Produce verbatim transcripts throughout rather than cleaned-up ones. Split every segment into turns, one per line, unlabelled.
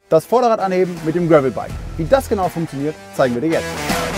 Das Vorderrad anheben mit dem Gravelbike. Wie das genau funktioniert, zeigen wir dir jetzt.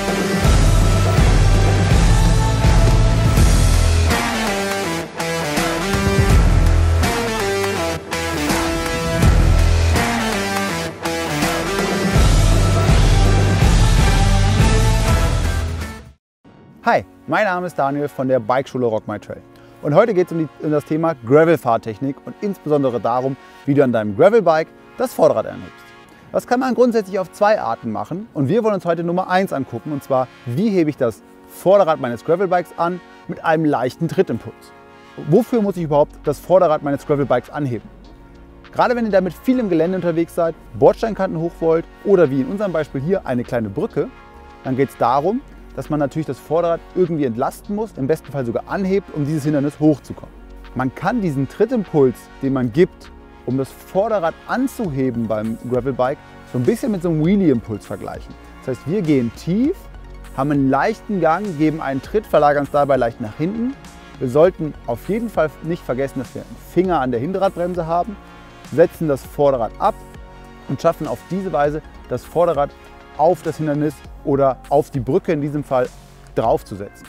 Hi, mein Name ist Daniel von der Bikeschule Rock My Trail. Und heute geht es um, um das Thema Gravel-Fahrtechnik und insbesondere darum, wie du an deinem Gravelbike das Vorderrad anhebst. Das kann man grundsätzlich auf zwei Arten machen und wir wollen uns heute Nummer eins angucken, und zwar, wie hebe ich das Vorderrad meines Gravelbikes an mit einem leichten Trittimpuls. Wofür muss ich überhaupt das Vorderrad meines Gravelbikes anheben? Gerade wenn ihr damit viel im Gelände unterwegs seid, Bordsteinkanten hoch wollt oder wie in unserem Beispiel hier eine kleine Brücke, dann geht es darum, dass man natürlich das Vorderrad irgendwie entlasten muss, im besten Fall sogar anhebt, um dieses Hindernis hochzukommen. Man kann diesen Trittimpuls, den man gibt, um das Vorderrad anzuheben beim Gravelbike, so ein bisschen mit so einem Wheelie-Impuls vergleichen. Das heißt, wir gehen tief, haben einen leichten Gang, geben einen Tritt, verlagern es dabei leicht nach hinten. Wir sollten auf jeden Fall nicht vergessen, dass wir einen Finger an der Hinterradbremse haben, setzen das Vorderrad ab und schaffen auf diese Weise, das Vorderrad auf das Hindernis oder auf die Brücke in diesem Fall draufzusetzen.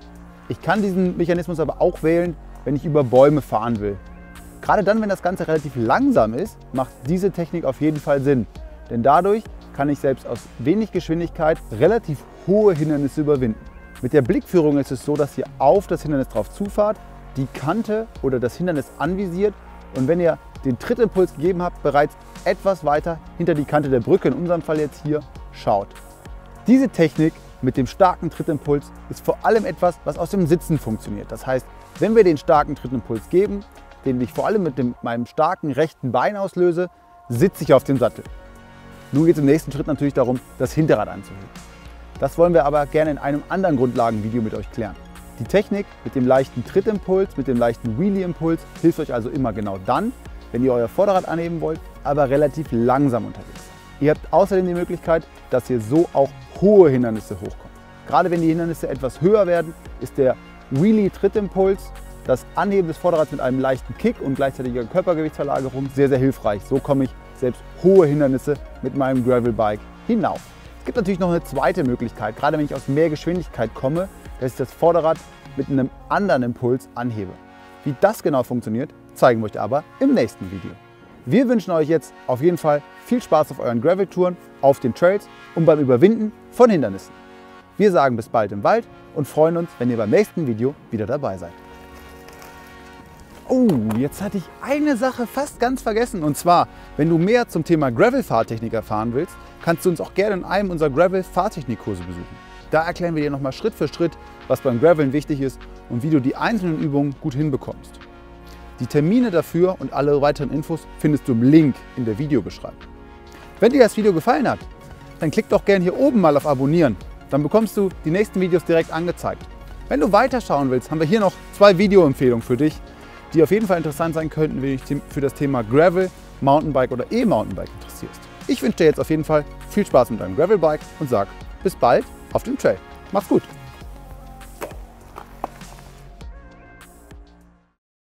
Ich kann diesen Mechanismus aber auch wählen, wenn ich über Bäume fahren will. Gerade dann, wenn das Ganze relativ langsam ist, macht diese Technik auf jeden Fall Sinn. Denn dadurch kann ich selbst aus wenig Geschwindigkeit relativ hohe Hindernisse überwinden. Mit der Blickführung ist es so, dass ihr auf das Hindernis drauf zufahrt, die Kante oder das Hindernis anvisiert und wenn ihr den Trittimpuls gegeben habt, bereits etwas weiter hinter die Kante der Brücke, in unserem Fall jetzt hier, schaut. Diese Technik mit dem starken Trittimpuls ist vor allem etwas, was aus dem Sitzen funktioniert. Das heißt, wenn wir den starken Trittimpuls geben, den ich vor allem mit dem, meinem starken rechten Bein auslöse, sitze ich auf dem Sattel. Nun geht es im nächsten Schritt natürlich darum, das Hinterrad anzuheben. Das wollen wir aber gerne in einem anderen Grundlagenvideo mit euch klären. Die Technik mit dem leichten Trittimpuls, mit dem leichten Wheelie-Impuls hilft euch also immer genau dann, wenn ihr euer Vorderrad anheben wollt, aber relativ langsam unterwegs seid. Ihr habt außerdem die Möglichkeit, dass ihr so auch hohe Hindernisse hochkommt. Gerade wenn die Hindernisse etwas höher werden, ist der Wheelie-Trittimpuls, das Anheben des Vorderrads mit einem leichten Kick und gleichzeitiger Körpergewichtsverlagerung sehr, sehr hilfreich. So komme ich selbst hohe Hindernisse mit meinem Gravelbike hinauf. Es gibt natürlich noch eine zweite Möglichkeit, gerade wenn ich aus mehr Geschwindigkeit komme, dass ich das Vorderrad mit einem anderen Impuls anhebe. Wie das genau funktioniert, zeigen wir euch aber im nächsten Video. Wir wünschen euch jetzt auf jeden Fall viel Spaß auf euren Gravel-Touren, auf den Trails und beim Überwinden von Hindernissen. Wir sagen bis bald im Wald und freuen uns, wenn ihr beim nächsten Video wieder dabei seid. Oh, jetzt hatte ich eine Sache fast ganz vergessen. Und zwar, wenn du mehr zum Thema Gravel-Fahrtechnik erfahren willst, kannst du uns auch gerne in einem unserer Gravel-Fahrtechnik-Kurse besuchen. Da erklären wir dir nochmal Schritt für Schritt, was beim Graveln wichtig ist und wie du die einzelnen Übungen gut hinbekommst. Die Termine dafür und alle weiteren Infos findest du im Link in der Videobeschreibung. Wenn dir das Video gefallen hat, dann klick doch gerne hier oben mal auf Abonnieren. Dann bekommst du die nächsten Videos direkt angezeigt. Wenn du weiterschauen willst, haben wir hier noch zwei Videoempfehlungen für dich, die auf jeden Fall interessant sein könnten, wenn du dich für das Thema Gravel, Mountainbike oder E-Mountainbike interessierst. Ich wünsche dir jetzt auf jeden Fall viel Spaß mit deinem Gravelbike und sag bis bald auf dem Trail. Mach's gut!